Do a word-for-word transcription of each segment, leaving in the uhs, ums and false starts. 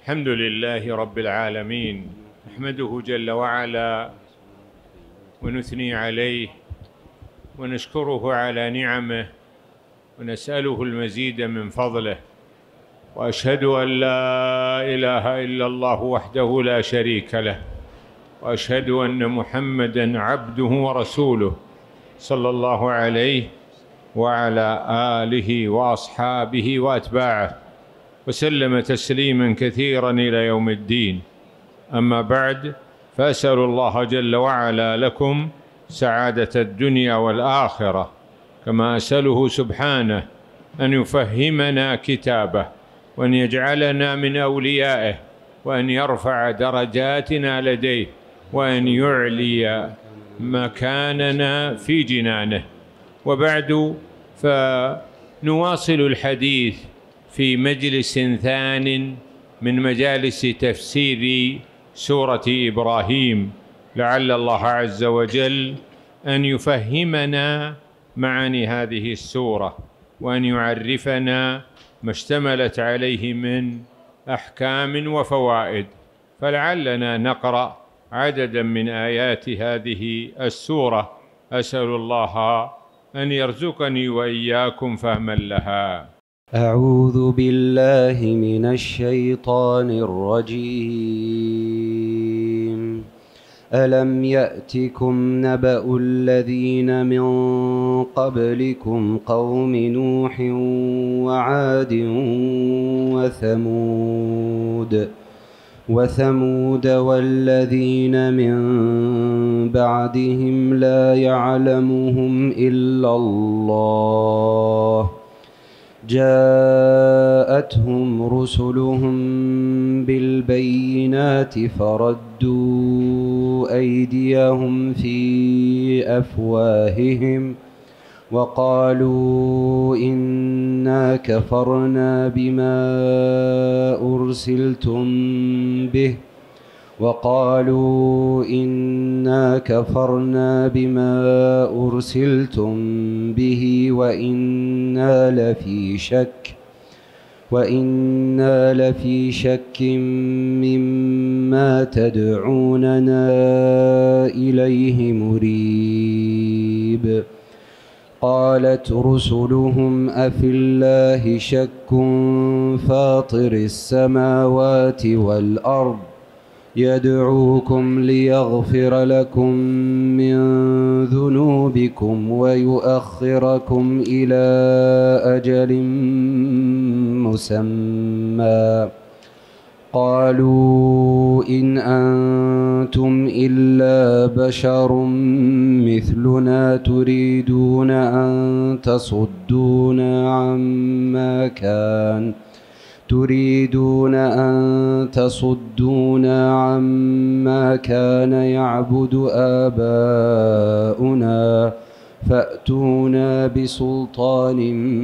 الحمد لله رب العالمين، نحمده جل وعلا ونثني عليه ونشكره على نعمه ونسأله المزيد من فضله، وأشهد أن لا إله إلا الله وحده لا شريك له، وأشهد أن محمدًا عبده ورسوله صلى الله عليه وعلى آله وأصحابه وأتباعه وسلم تسليما كثيرا إلى يوم الدين. أما بعد، فأسأل الله جل وعلا لكم سعادة الدنيا والآخرة، كما أسأله سبحانه أن يفهمنا كتابه، وأن يجعلنا من أوليائه، وأن يرفع درجاتنا لديه، وأن يعلي مكاننا في جنانه. وبعد، فنواصل الحديث في مجلس ثان من مجالس تفسير سورة إبراهيم، لعل الله عز وجل أن يفهمنا معاني هذه السورة، وأن يعرفنا ما اشتملت عليه من أحكام وفوائد. فلعلنا نقرأ عددا من آيات هذه السورة، أسأل الله أن يرزقني وإياكم فهما لها. أعوذ بالله من الشيطان الرجيم. ألم يأتكم نبأ الذين من قبلكم قوم نوح وعاد وثمود وثمود والذين من بعدهم لا يعلمهم إلا الله، جاءتهم رسلهم بالبينات فردوا أيديهم في أفواههم وقالوا إنا كفرنا بما أرسلتم به وقالوا إنا كفرنا بما أرسلتم به وإنا لفي شك وإنا لفي شك مما تدعوننا إليه مريب. قالت رسلهم أفي الله شك فاطر السماوات والأرض يدعوكم ليغفر لكم من ذنوبكم ويؤخركم إلى أجل مسمى. قالوا إن أنتم إلا بشر مثلنا تريدون أن تصدونا عما كان تريدون أن تصدونا عما كان يعبد آباؤنا فأتونا بسلطان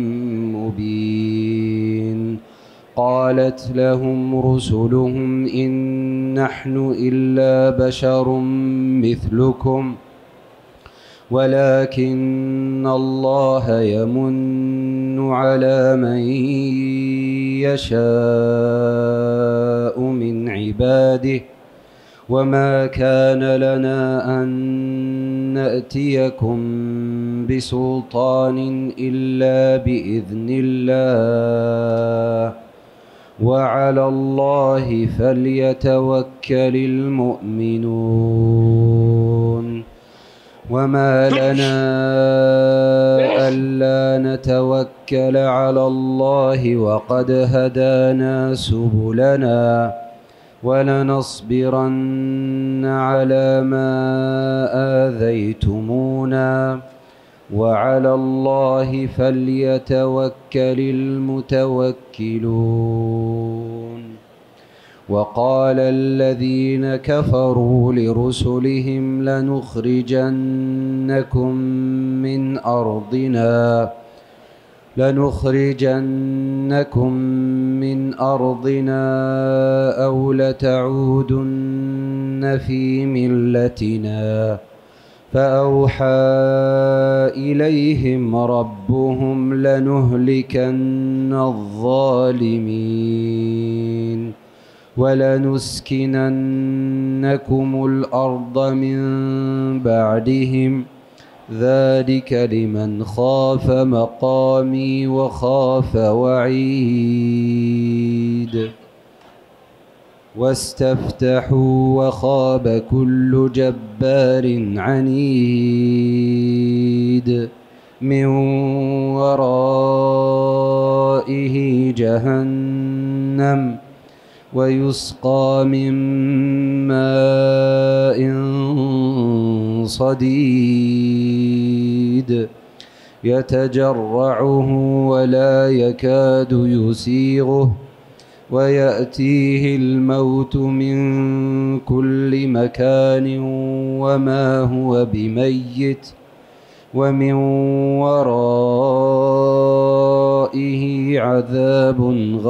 مبين. قالت لهم رسلهم إن نحن إلا بشر مثلكم ولكن الله يمن على من يشاء من عباده، وما كان لنا أن نأتيكم بسلطان إلا بإذن الله، وعلى الله فليتوكل المؤمنون. وما لنا ألا نتوكل على الله وقد هدانا سبلنا ولنصبرن على ما آذيتمونا وعلى الله فليتوكل المتوكلون. وقال الذين كفروا لرسلهم لنخرجنكم من أرضنا لنخرجنكم من أرضنا أو لتعودن في ملتنا، فأوحى إليهم ربهم لنهلكن الظالمين ولنسكننكم الأرض من بعدهم ذلك لمن خاف مقامي وخاف وعيد واستفتحوا وخاب كل جبار عنيد من ورائه جهنم ويسقى من ماء صديد يتجرعه ولا يكاد يسيغه ويأتيه الموت من كل مكان وما هو بميت ومن ورائه عذاب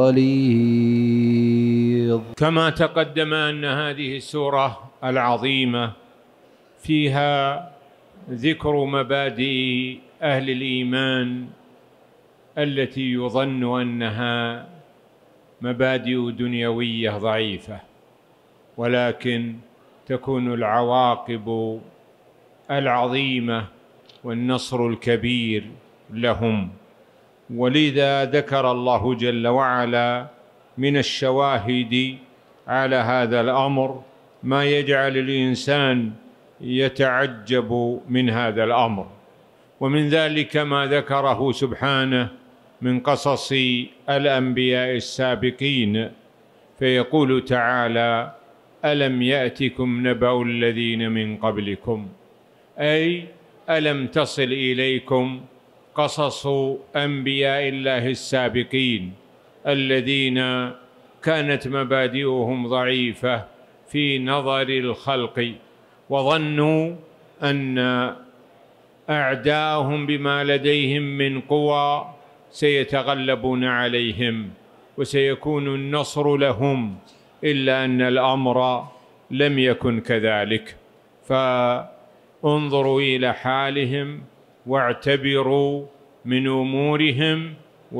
غليظ. كما تقدم أن هذه السورة العظيمة فيها ذكر مبادئ أهل الإيمان التي يظن أنها مبادئ دنيوية ضعيفة، ولكن تكون العواقب العظيمة والنصر الكبير لهم. ولذا ذكر الله جل وعلا من الشواهد على هذا الأمر ما يجعل الإنسان يتعجب من هذا الأمر، ومن ذلك ما ذكره سبحانه من قصص الأنبياء السابقين، فيقول تعالى: ألم يأتكم نبأ الذين من قبلكم، أي ألم تصل إليكم قصص أنبياء الله السابقين الذين كانت مبادئهم ضعيفة في نظر الخلق، وظنوا أن أعداءهم بما لديهم من قوى سيتغلبون عليهم وسيكون النصر لهم، إلا أن الأمر لم يكن كذلك. فانظروا إلى حالهم واعتبروا من أمورهم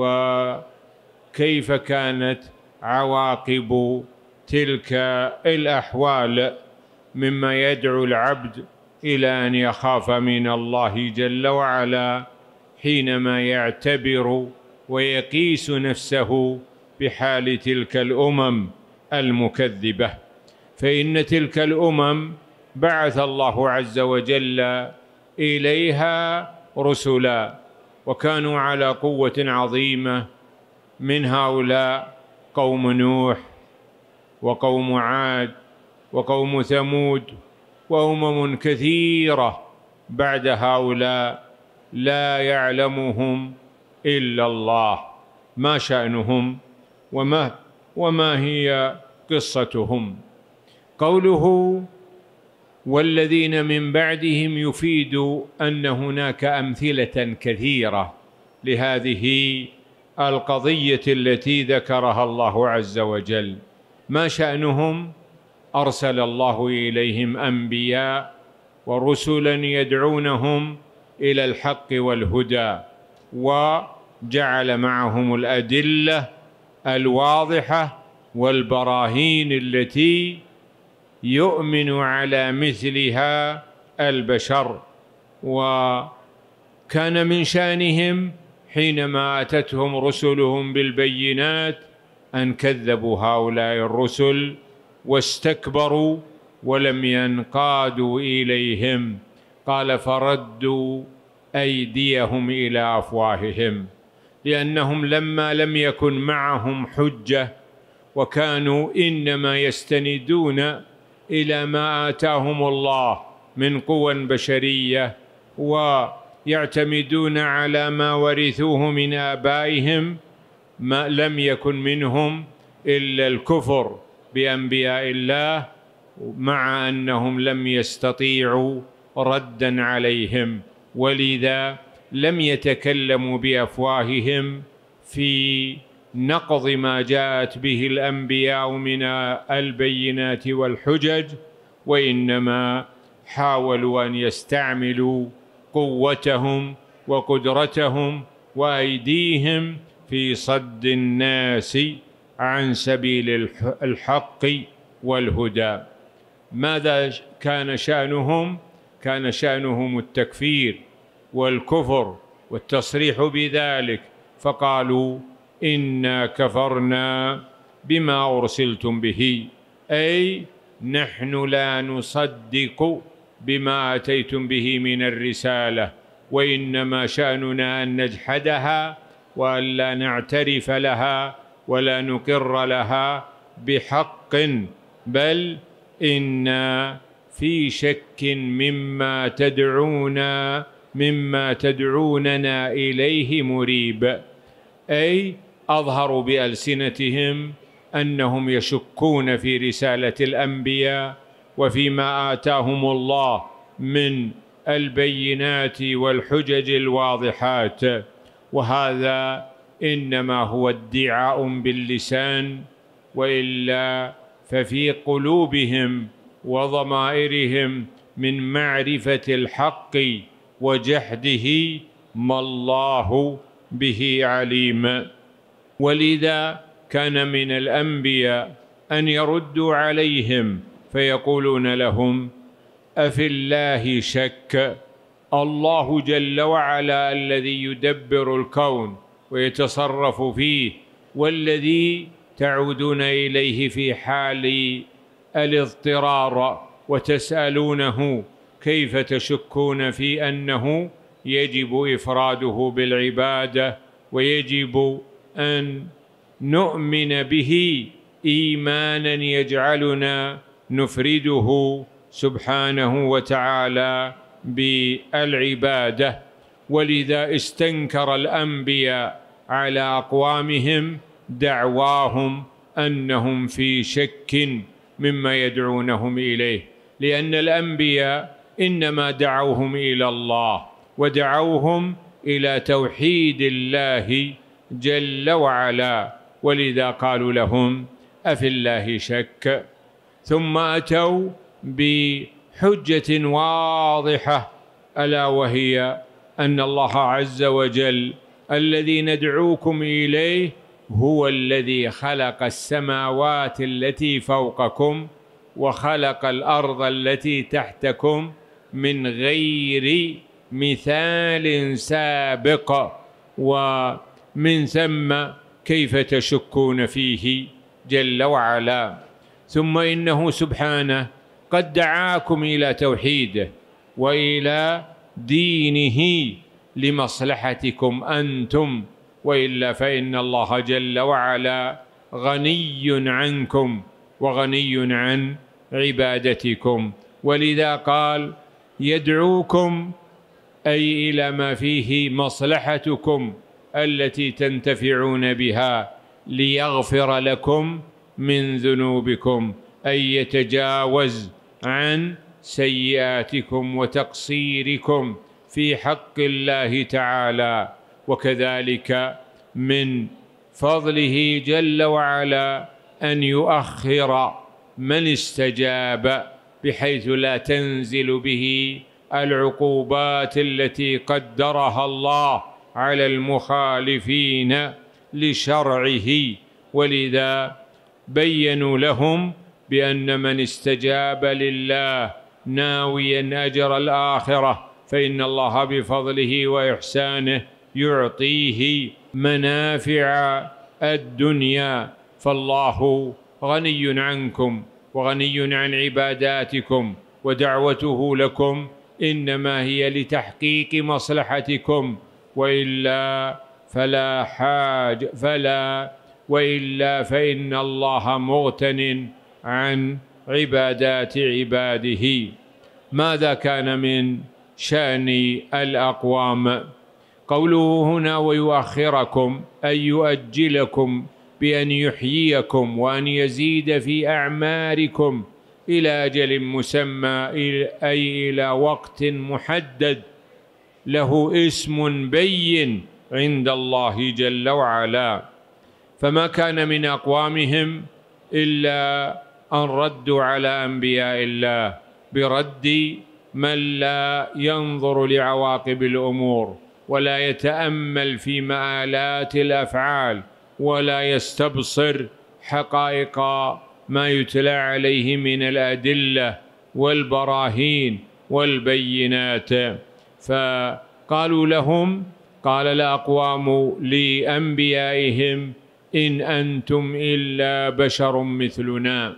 وكيف كانت عواقب تلك الأحوال، مما يدعو العبد إلى أن يخاف من الله جل وعلا حينما يعتبر ويقيس نفسه بحال تلك الأمم المكذبة. فإن تلك الأمم بعث الله عز وجل إليها رسلا، وكانوا على قوة عظيمة. من هؤلاء قوم نوح وقوم عاد وقوم ثمود وأمم كثيرة بعد هؤلاء لا يعلمهم إلا الله. ما شأنهم وما, وما هي قصتهم؟ قوله والذين من بعدهم يفيد أن هناك أمثلة كثيرة لهذه القضية التي ذكرها الله عز وجل. ما شأنهم؟ أرسل الله إليهم أنبياء ورسلا يدعونهم إلى الحق والهدى، وجعل معهم الأدلة الواضحة والبراهين التي يؤمن على مثلها البشر. وكان من شأنهم حينما أتتهم رسلهم بالبينات أن كذبوا هؤلاء الرسل واستكبروا ولم ينقادوا إليهم. قال: فردوا أيديهم إلى أفواههم، لأنهم لما لم يكن معهم حجة وكانوا إنما يستندون إلى ما آتاهم الله من قوى بشرية ويعتمدون على ما ورثوه من آبائهم، ما لم يكن منهم إلا الكفر بأنبياء الله، مع أنهم لم يستطيعوا ردا عليهم، ولذا لم يتكلموا بأفواههم في نقض ما جاءت به الأنبياء من البينات والحجج، وإنما حاولوا أن يستعملوا قوتهم وقدرتهم وأيديهم في صد الناس عن سبيل الحق والهدى. ماذا كان شأنهم؟ كان شأنهم التكفير والكفر والتصريح بذلك، فقالوا إنا كفرنا بما أرسلتم به، أي نحن لا نصدق بما أتيتم به من الرسالة، وإنما شأننا أن نجحدها وأن لا نعترف لها ولا نقر لها بحق، بل إنا في شك مما تدعونا مما تدعوننا إليه مريب، أي أظهروا بألسنتهم أنهم يشكون في رسالة الأنبياء وفيما آتاهم الله من البينات والحجج الواضحات، وهذا إنما هو ادعاء باللسان، وإلا ففي قلوبهم وضمائرهم من معرفة الحق وجحده ما الله به عليم. ولذا كان من الأنبياء أن يردوا عليهم فيقولون لهم: أفي الله شك؟ الله جل وعلا الذي يدبر الكون ويتصرف فيه، والذي تعودون إليه في حال الاضطرار وتسألونه كيف تشكون في أنه يجب إفراده بالعبادة ويجب أن نؤمن به إيمانا يجعلنا نفرده سبحانه وتعالى بالعبادة. ولذا استنكر الأنبياء على أقوامهم دعواهم أنهم في شك مما يدعونهم إليه، لأن الأنبياء إنما دعوهم إلى الله ودعوهم إلى توحيد الله جل وعلا، ولذا قالوا لهم: أفي الله شك؟ ثم أتوا بحجة واضحة، ألا وهي أن الله عز وجل الذي ندعوكم إليه هو الذي خلق السماوات التي فوقكم وخلق الأرض التي تحتكم من غير مثال سابق، ومن ثم كيف تشكون فيه جل وعلا؟ ثم إنه سبحانه قد دعاكم إلى توحيده وإلى دينه لمصلحتكم أنتم، وإلا فإن الله جل وعلا غني عنكم وغني عن عبادتكم. ولذا قال: يدعوكم أي إلى ما فيه مصلحتكم التي تنتفعون بها ليغفر لكم من ذنوبكم، أي يتجاوز عن سيئاتكم وتقصيركم في حق الله تعالى. وكذلك من فضله جل وعلا أن يؤخر من استجاب، بحيث لا تنزل به العقوبات التي قدرها الله على المخالفين لشرعه. ولذا بينوا لهم بأن من استجاب لله ناويا أجر الآخرة فإن الله بفضله وإحسانه يعطيه منافع الدنيا، فالله غني عنكم وغني عن عباداتكم، ودعوته لكم إنما هي لتحقيق مصلحتكم، وإلا فلا حاج فلا وإلا فإن الله مغتن عن عبادات عباده. ماذا كان من شأن الأقوام؟ قوله هنا: ويؤخركم، أي يؤجلكم بأن يحييكم وأن يزيد في أعماركم إلى أجل مسمى، أي إلى وقت محدد له اسم بين عند الله جل وعلا. فما كان من أقوامهم إلا أن ردوا على أنبياء الله برد من لا ينظر لعواقب الأمور ولا يتأمل في مآلات الأفعال ولا يستبصر حقائق ما يتلى عليه من الأدلة والبراهين والبينات. فقالوا لهم، قال الأقوام لأنبيائهم: إن أنتم إلا بشر مثلنا.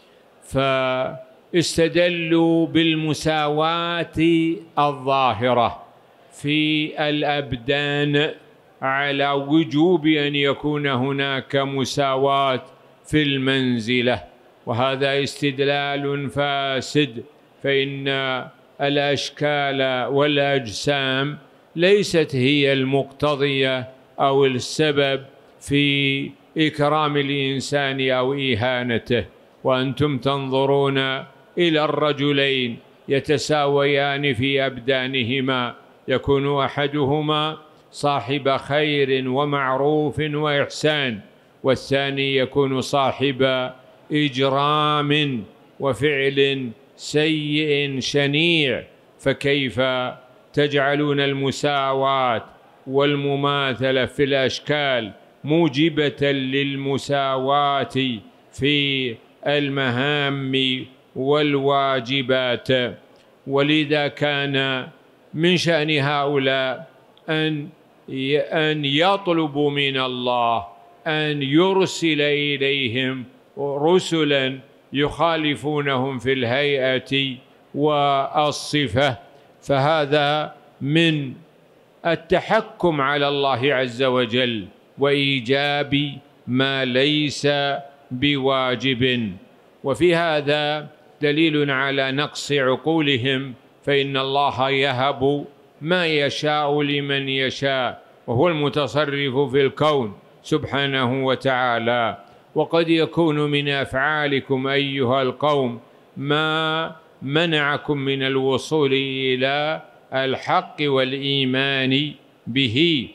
فاستدلوا بالمساواة الظاهرة في الأبدان على وجوب أن يكون هناك مساواة في المنزلة، وهذا استدلال فاسد، فإن الأشكال والأجسام ليست هي المقتضية أو السبب في إكرام الإنسان أو إهانته. وأنتم تنظرون إلى الرجلين يتساويان في أبدانهما، يكون أحدهما صاحب خير ومعروف وإحسان، والثاني يكون صاحب إجرام وفعل سيء شنيع. فكيف تجعلون المساواة والمماثلة في الأشكال موجبة للمساواة في المهام والواجبات؟ ولذا كان من شأن هؤلاء أن أن يطلبوا من الله أن يرسل إليهم رسلا يخالفونهم في الهيئة والصفة. فهذا من التحكم على الله عز وجل وإيجاب ما ليس بواجب. وفي هذا دليل على نقص عقولهم، فإن الله يهب ما يشاء لمن يشاء، وهو المتصرف في الكون سبحانه وتعالى. وقد يكون من أفعالكم أيها القوم ما منعكم من الوصول إلى الحق والإيمان به.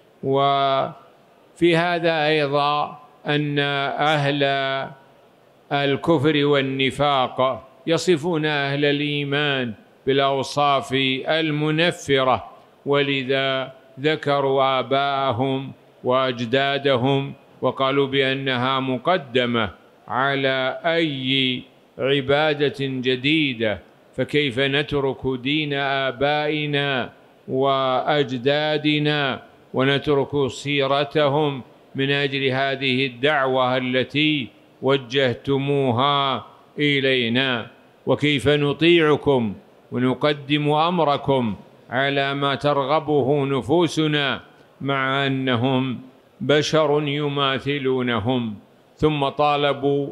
وفي هذا أيضا أن أهل الكفر والنفاق يصفون أهل الإيمان بالأوصاف المنفرة، ولذا ذكروا آباءهم وأجدادهم وقالوا بأنها مقدمة على أي عبادة جديدة. فكيف نترك دين آبائنا وأجدادنا ونترك سيرتهم من أجل هذه الدعوة التي وجهتموها إلينا؟ وكيف نطيعكم ونقدم أمركم على ما ترغبه نفوسنا مع أنهم بشر يماثلونهم؟ ثم طالبوا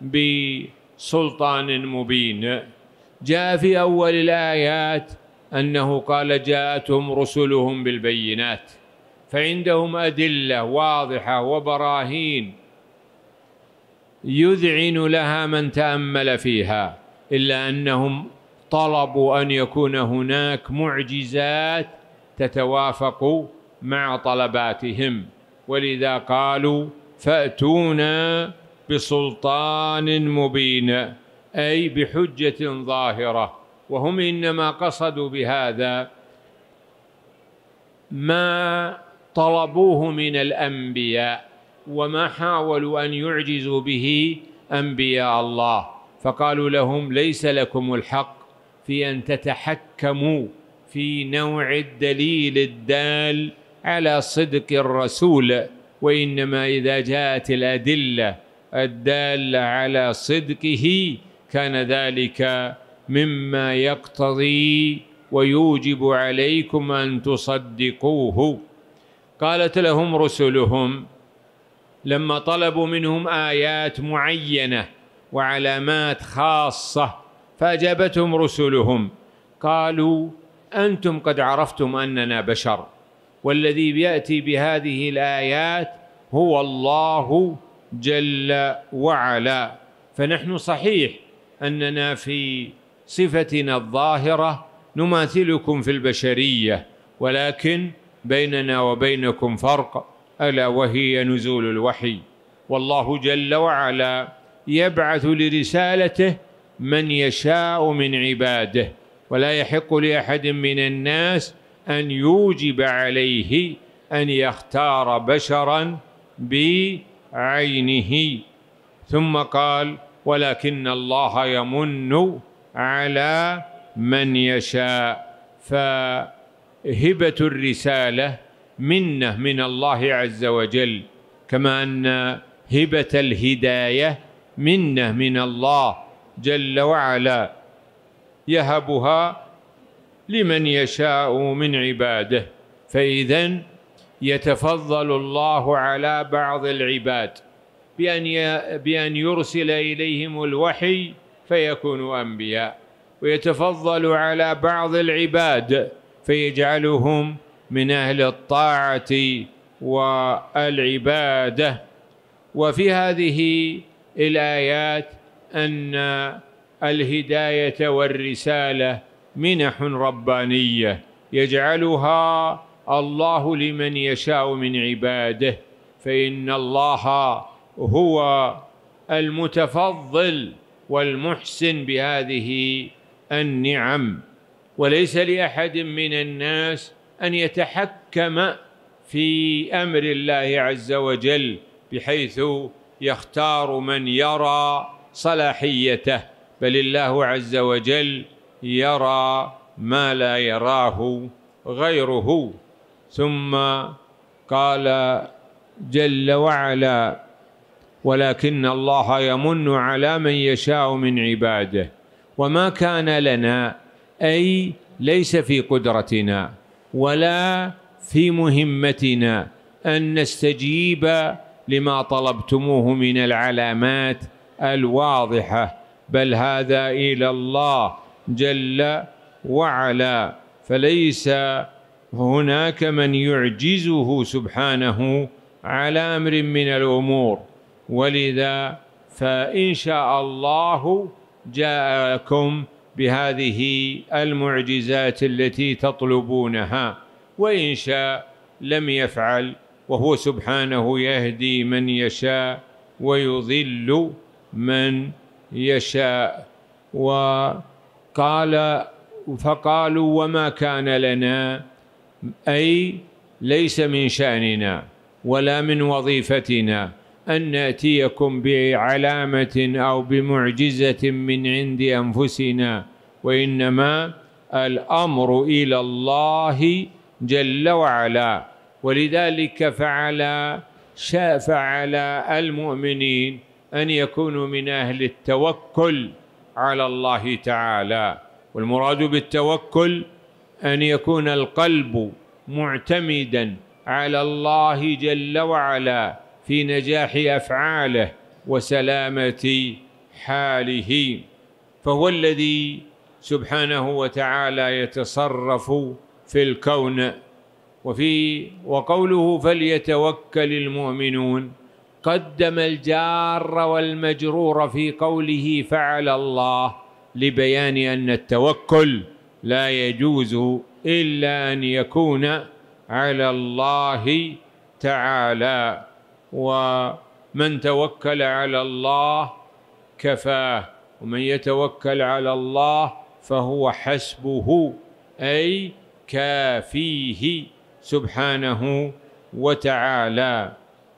بسلطان مبين. جاء في أول الآيات أنه قال: جاءتهم رسلهم بالبينات، فعندهم أدلة واضحة وبراهين يذعن لها من تأمل فيها، إلا أنهم طلبوا أن يكون هناك معجزات تتوافق مع طلباتهم، ولذا قالوا: فأتونا بسلطان مبين، أي بحجة ظاهرة. وهم إنما قصدوا بهذا ما طلبوه من الأنبياء وما حاولوا أن يعجزوا به أنبياء الله، فقالوا لهم: ليس لكم الحق في أن تتحكموا في نوع الدليل الدال على صدق الرسول، وإنما إذا جاءت الأدلة الدالة على صدقه كان ذلك مما يقتضي ويوجب عليكم أن تصدقوه. قالت لهم رسلهم لما طلبوا منهم آيات معينة وعلامات خاصة، فأجابتهم رسلهم قالوا: أنتم قد عرفتم أننا بشر، والذي يأتي بهذه الآيات هو الله جل وعلا، فنحن صحيح أننا في صفتنا الظاهرة نماثلكم في البشرية، ولكن بيننا وبينكم فرق، ألا وهي نزول الوحي. والله جل وعلا يبعث لرسالته من يشاء من عباده، ولا يحق لأحد من الناس أن يوجب عليه أن يختار بشرا بعينه. ثم قال ولكن الله يمن على من يشاء. فهبة الرسالة منة من الله عز وجل، كما أن هبة الهداية منة من الله جل وعلا يهبها لمن يشاء من عباده. فإذن يتفضل الله على بعض العباد بأن بأن يرسل إليهم الوحي فيكونوا أنبياء، ويتفضل على بعض العباد فيجعلهم من أهل الطاعة والعبادة. وفي هذه الآيات أن الهداية والرسالة منح ربانية يجعلها الله لمن يشاء من عباده، فإن الله هو المتفضل والمحسن بهذه النعم، وليس لأحد من الناس أن يتحكم في أمر الله عز وجل بحيث يختار من يرى صلاحيته، بل الله عز وجل يرى ما لا يراه غيره. ثم قال جل وعلا ولكن الله يمن على من يشاء من عباده. وما كان لنا، أي ليس في قدرتنا ولا في مهمتنا أن نستجيب لما طلبتموه من العلامات الواضحة، بل هذا إلى الله جل وعلا، فليس هناك من يعجزه سبحانه على أمر من الأمور. ولذا فإن شاء الله جاءكم بهذه المعجزات التي تطلبونها، وإن شاء لم يفعل، وهو سبحانه يهدي من يشاء ويضل من يشاء. وقال فقالوا وما كان لنا، أي ليس من شأننا ولا من وظيفتنا أن نأتيكم بعلامة أو بمعجزة من عند أنفسنا، وإنما الأمر إلى الله جل وعلا. ولذلك فعل فعل المؤمنين أن يكونوا من أهل التوكل على الله تعالى. والمراد بالتوكل أن يكون القلب معتمدا على الله جل وعلا في نجاح أفعاله وسلامة حاله، فهو الذي سبحانه وتعالى يتصرف في الكون. وفي وقوله فليتوكل المؤمنون قدم الجار والمجرور في قوله فعل الله لبيان أن التوكل لا يجوز إلا أن يكون على الله تعالى، ومن توكل على الله كفاه، ومن يتوكل على الله فهو حسبه، أي كافيه سبحانه وتعالى.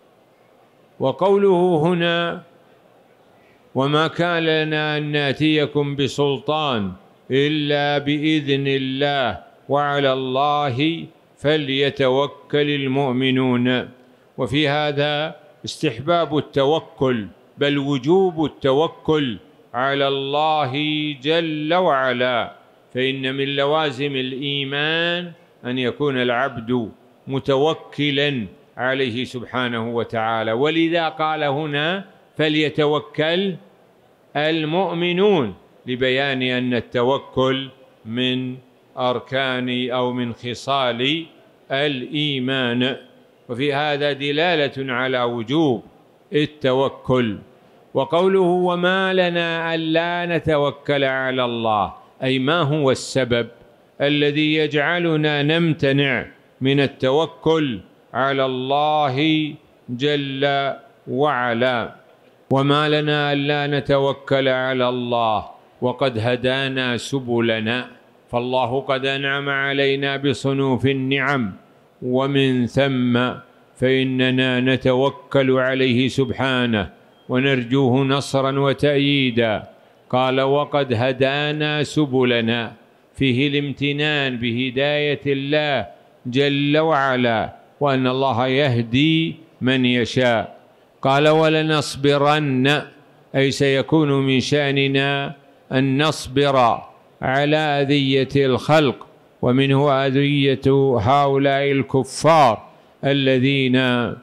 وقوله هنا وما كان لنا أن نأتيكم بسلطان إلا بإذن الله وعلى الله فليتوكل المؤمنون. وفي هذا استحباب التوكل، بل وجوب التوكل على الله جل وعلا، فإن من لوازم الإيمان أن يكون العبد متوكلا عليه سبحانه وتعالى. ولذا قال هنا فليتوكل المؤمنون لبيان أن التوكل من أركان أو من خصال الإيمان. وفي هذا دلالة على وجوب التوكل. وقوله وما لنا ألا نتوكل على الله، أي ما هو السبب الذي يجعلنا نمتنع من التوكل على الله جل وعلا. وما لنا ألا نتوكل على الله وقد هدانا سبلنا، فالله قد أنعم علينا بصنوف النعم، ومن ثم فإننا نتوكل عليه سبحانه ونرجوه نصرا وتأييدا. قال: وقد هدانا سبلنا، فيه الامتنان بهداية الله جل وعلا، وأن الله يهدي من يشاء. قال: ولنصبرن، أي سيكون من شأننا أن نصبر على أذية الخلق، ومنه أذية هؤلاء الكفار الذين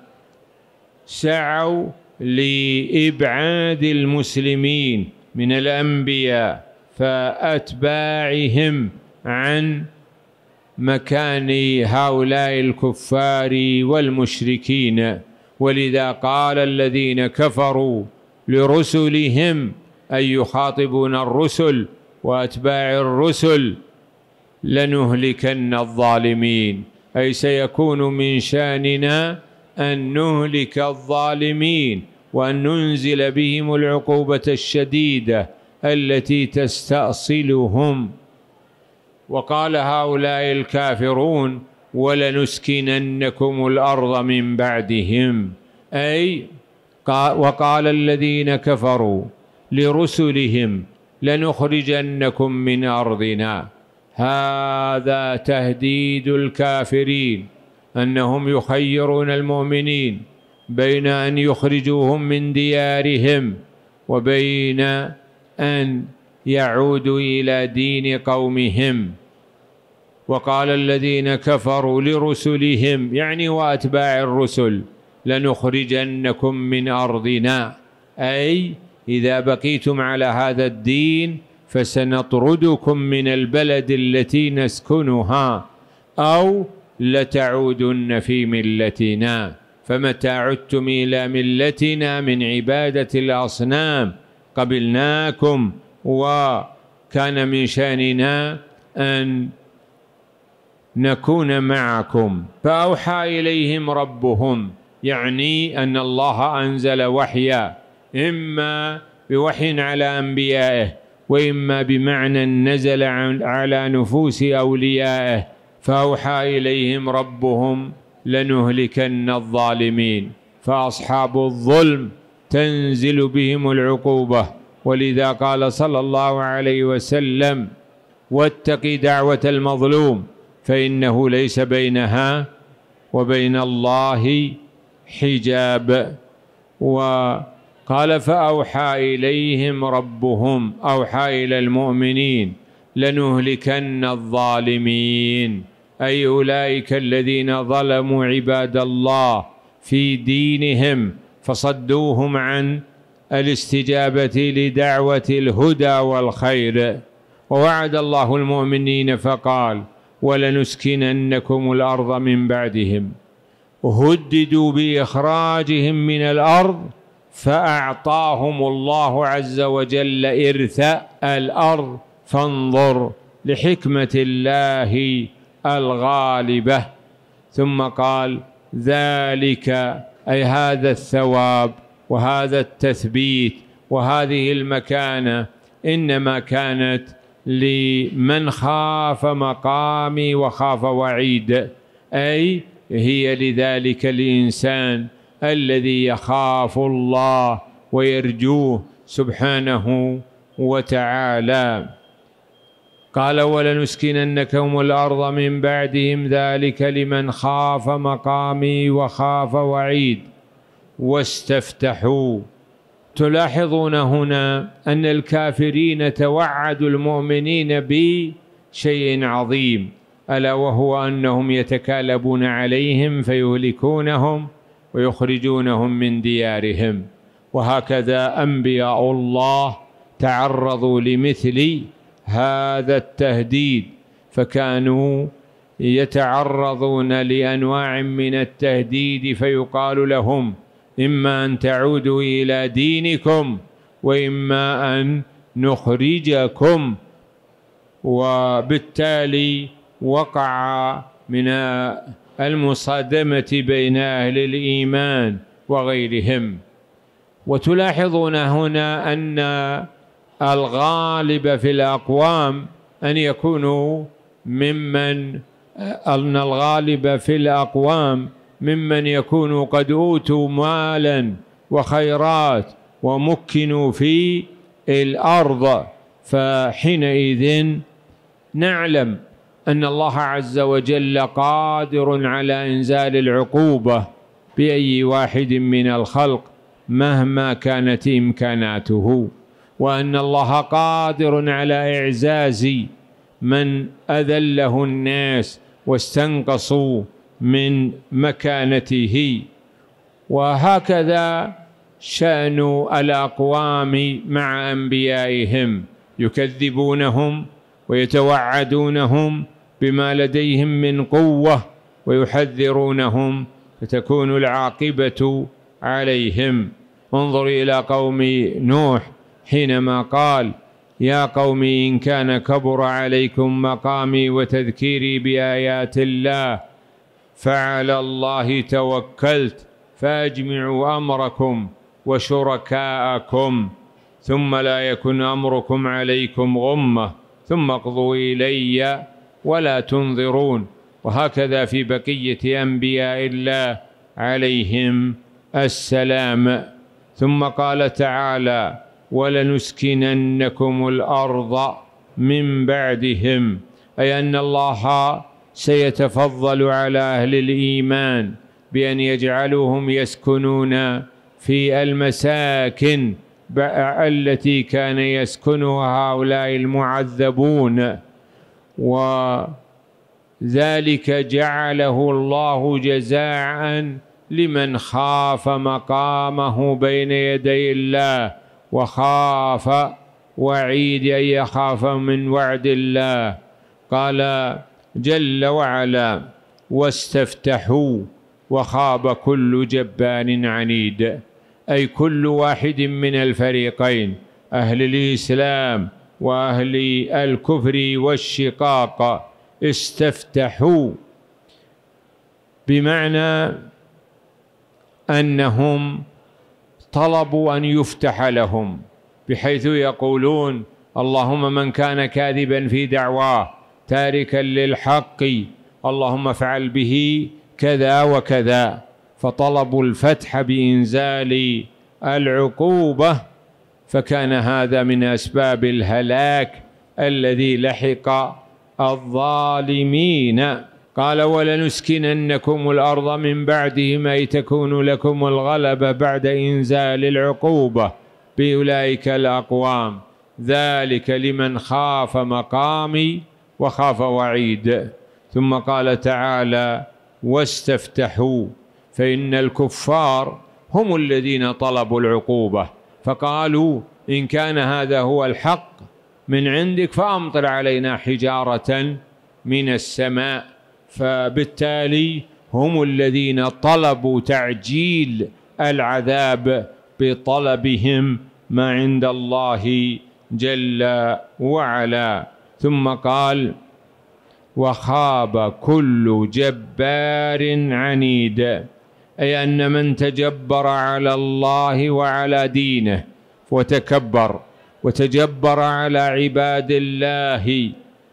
سعوا لإبعاد المسلمين من الأنبياء فأتباعهم عن مكان هؤلاء الكفار والمشركين. ولذا قال الذين كفروا لرسلهم، أي يخاطبون الرسل وأتباع الرسل: لنهلكن الظالمين، أي سيكون من شأننا أن نهلك الظالمين وأن ننزل بهم العقوبة الشديدة التي تستأصلهم. وقال هؤلاء الكافرون: ولنسكننكم الأرض من بعدهم، أي وقال الذين كفروا لرسلهم: لنخرجنكم من أرضنا. هذا تهديد الكافرين، أنهم يخيرون المؤمنين بين أن يخرجوهم من ديارهم وبين أن يعودوا إلى دين قومهم. وقال الذين كفروا لرسلهم، يعني وأتباع الرسل: لنخرجنكم من أرضنا، أي إذا بقيتم على هذا الدين فسنطردكم من البلد التي نسكنها، أو لتعودن في ملتنا. فمتى عدتم إلى ملتنا من عبادة الأصنام قبلناكم، وكان من شأننا أن نكون معكم. فأوحى إليهم ربهم، يعني أن الله أنزل وحيا، إما بوحي على أنبيائه، وإما بمعنى نزل على نفوس أوليائه. فأوحى إليهم ربهم: لنهلكن الظالمين. فأصحاب الظلم تنزل بهم العقوبة. ولذا قال صلى الله عليه وسلم: واتق دعوة المظلوم فإنه ليس بينها وبين الله حجاب. وقال: فأوحى إليهم ربهم، أوحى إلى المؤمنين: لنهلكن الظالمين، أي أولئك الذين ظلموا عباد الله في دينهم فصدوهم عن الاستجابة لدعوة الهدى والخير. ووعد الله المؤمنين فقال: ولنسكننكم الأرض من بعدهم. هددوا بإخراجهم من الأرض، فأعطاهم الله عز وجل إرث الأرض. فانظر لحكمة الله الغالبة. ثم قال: ذلك، أي هذا الثواب وهذا التثبيت وهذه المكانة، إنما كانت لمن خاف مقامي وخاف وعيد، أي هي لذلك الإنسان الذي يخاف الله ويرجوه سبحانه وتعالى. قال: ولنسكننكم الأرض من بعدهم، ذلك لمن خاف مقامي وخاف وعيد. واستفتحوا. تلاحظون هنا أن الكافرين توعدوا المؤمنين بشيء عظيم، ألا وهو أنهم يتكالبون عليهم فيهلكونهم ويخرجونهم من ديارهم. وهكذا أنبياء الله تعرضوا لمثل هذا التهديد، فكانوا يتعرضون لأنواع من التهديد، فيقال لهم: إما أن تعودوا إلى دينكم، وإما أن نخرجكم. وبالتالي وقع من المصادمة بين أهل الإيمان وغيرهم. وتلاحظون هنا أن الغالب في الأقوام أن يكونوا ممن أن الغالب في الأقوام ممن يكونوا قد أوتوا مالا وخيرات ومكنوا في الأرض. فحينئذ نعلم أن الله عز وجل قادر على إنزال العقوبة بأي واحد من الخلق مهما كانت إمكاناته، وأن الله قادر على إعزاز من أذله الناس واستنقصوا من مكانته. وهكذا شأن الأقوام مع أنبيائهم، يكذبونهم ويتوعدونهم بما لديهم من قوة ويحذرونهم، فتكون العاقبة عليهم. انظر إلى قوم نوح حينما قال: يا قوم إن كان كبر عليكم مقامي وتذكيري بآيات الله فعلى الله توكلت فأجمعوا أمركم وشركاءكم ثم لا يكن أمركم عليكم غمة ثم اقضوا إلي ولا تنظرون. وهكذا في بقية أنبياء الله عليهم السلام. ثم قال تعالى: ولنسكننكم الأرض من بعدهم، أي أن الله سيتفضل على أهل الإيمان بأن يجعلهم يسكنون في المساكن التي كان يسكنها هؤلاء المعذبون، وذلك جعله الله جزاء لمن خاف مقامه بين يدي الله وخاف وعيد أن يخاف من وعد الله. قال جل وعلا: واستفتحوا وخاب كل جبار عنيد، أي كل واحد من الفريقين، أهل الإسلام وأهل الكفر والشقاق، استفتحوا بمعنى أنهم طلبوا أن يفتح لهم، بحيث يقولون: اللهم من كان كاذبا في دعواه تاركا للحق اللهم افعل به كذا وكذا. فطلبوا الفتح بإنزال العقوبة، فكان هذا من أسباب الهلاك الذي لحق الظالمين. قال: ولنسكننكم الأرض من بعدهم، أي تكون لكم الغلبة بعد إنزال العقوبة بأولئك الأقوام، ذلك لمن خاف مقامي وخاف وعيد. ثم قال تعالى: واستفتحوا، فإن الكفار هم الذين طلبوا العقوبة، فقالوا: إن كان هذا هو الحق من عندك فأمطر علينا حجارة من السماء. فبالتالي هم الذين طلبوا تعجيل العذاب بطلبهم ما عند الله جل وعلا. ثم قال: وخاب كل جبار عنيد، أي أن من تجبر على الله وعلى دينه وتكبر وتجبر على عباد الله،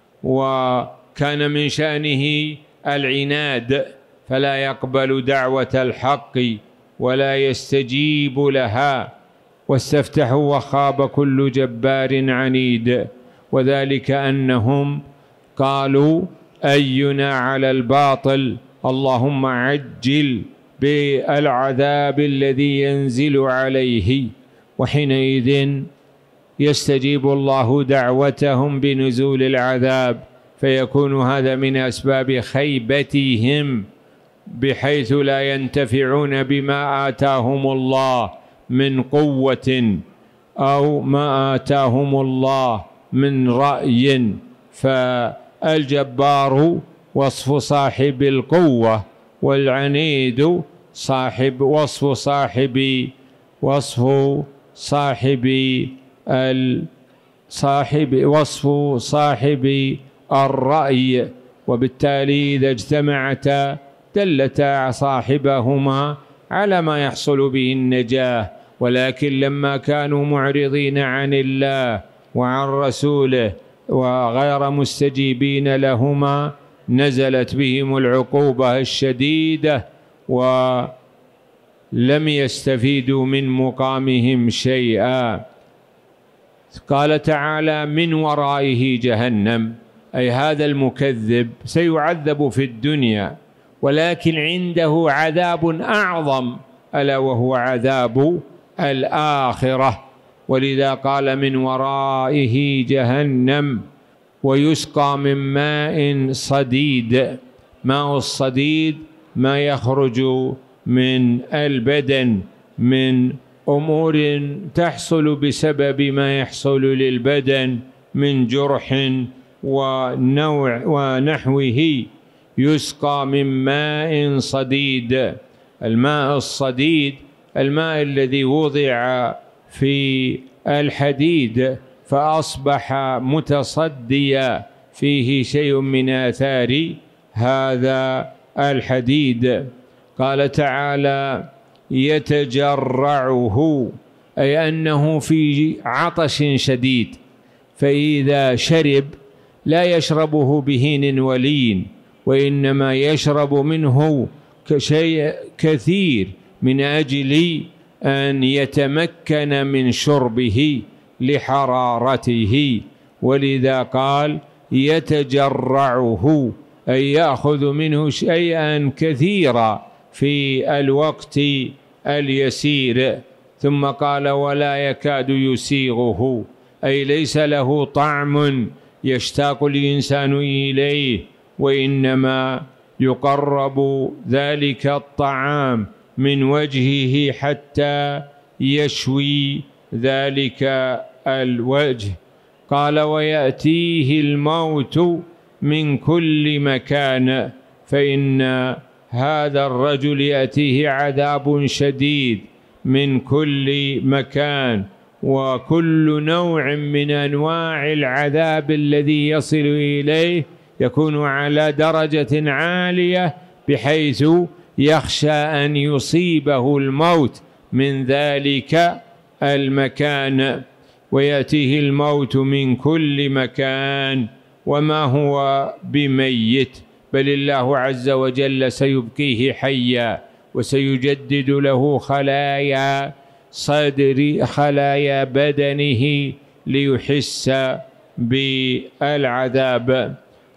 وكان من شأنه العناد فلا يقبل دعوة الحق ولا يستجيب لها. واستفتحوا وخاب كل جبار عنيد، وذلك أنهم قالوا: أينا على الباطل اللهم عجل بالعذاب الذي ينزل عليه. وحينئذ يستجيب الله دعوتهم بنزول العذاب، فيكون هذا من أسباب خيبتهم، بحيث لا ينتفعون بما آتاهم الله من قوة أو ما آتاهم الله من رأي. فالجبار وصف صاحب القوة، والعنيد صاحب وصف صاحب وصف صاحب الصاحب وصف صاحب الرأي. وبالتالي إذا اجتمعتا دلتا صاحبهما على ما يحصل به النجاة، ولكن لما كانوا معرضين عن الله وعن رسوله وغير مستجيبين لهما نزلت بهم العقوبة الشديدة، لم يستفيدوا من مقامهم شيئا. قال تعالى: من ورائه جهنم، أي هذا المكذب سيعذب في الدنيا، ولكن عنده عذاب أعظم ألا وهو عذاب الآخرة. ولذا قال: من ورائه جهنم ويسقى من ماء صديد. ماء الصديد ما يخرج من البدن من أمور تحصل بسبب ما يحصل للبدن من جرح ونوع ونحوه، يسقى من ماء صديد. الماء الصديد الماء الذي وضع في الحديد فأصبح متصديا، فيه شيء من آثار هذا الحديد. قال تعالى: يتجرعه، أي أنه في عطش شديد، فإذا شرب لا يشربه بهين ولين، وإنما يشرب منه كشيء كثير من أجل أن يتمكن من شربه لحرارته. ولذا قال: يتجرعه، أي يأخذ منه شيئا كثيرا في الوقت اليسير. ثم قال: ولا يكاد يسيغه، أي ليس له طعم يشتاق الإنسان إليه، وإنما يقرب ذلك الطعام من وجهه حتى يشوي ذلك الوجه. قال: ويأتيه الموت من كل مكان، فإن هذا الرجل يأتيه عذاب شديد من كل مكان، وكل نوع من أنواع العذاب الذي يصل إليه يكون على درجة عالية، بحيث يخشى أن يصيبه الموت من ذلك المكان. ويأتيه الموت من كل مكان وما هو بميت، بل الله عز وجل سيبقيه حيا، وسيجدد له خلايا صدر خلايا بدنه ليحس بالعذاب.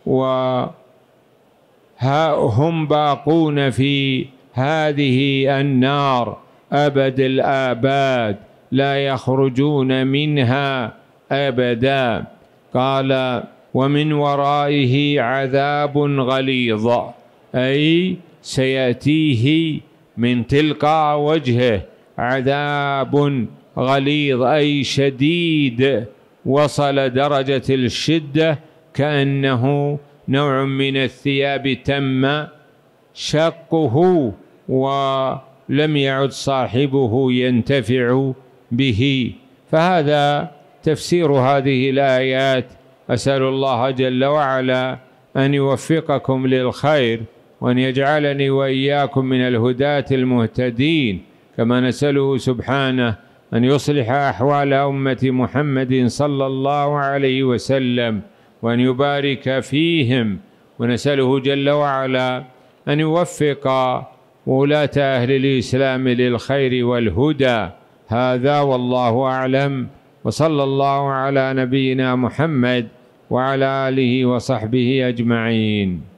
وهم باقون في هذه النار أبد الآباد، لا يخرجون منها أبدا. قال: ومن ورائه عذاب غليظ، أي سيأتيه من تلقاء وجهه عذاب غليظ، أي شديد، وصل درجة الشدة كأنه نوع من الثياب تم شقه ولم يعد صاحبه ينتفع به. فهذا تفسير هذه الآيات. أسأل الله جل وعلا أن يوفقكم للخير، وأن يجعلني وإياكم من الهداة المهتدين، كما نسأله سبحانه أن يصلح أحوال أمة محمد صلى الله عليه وسلم، وأن يبارك فيهم، ونسأله جل وعلا أن يوفق ولاة أهل الإسلام للخير والهدى. هذا والله أعلم، وصلى الله على نبينا محمد وعلى آله وصحبه أجمعين.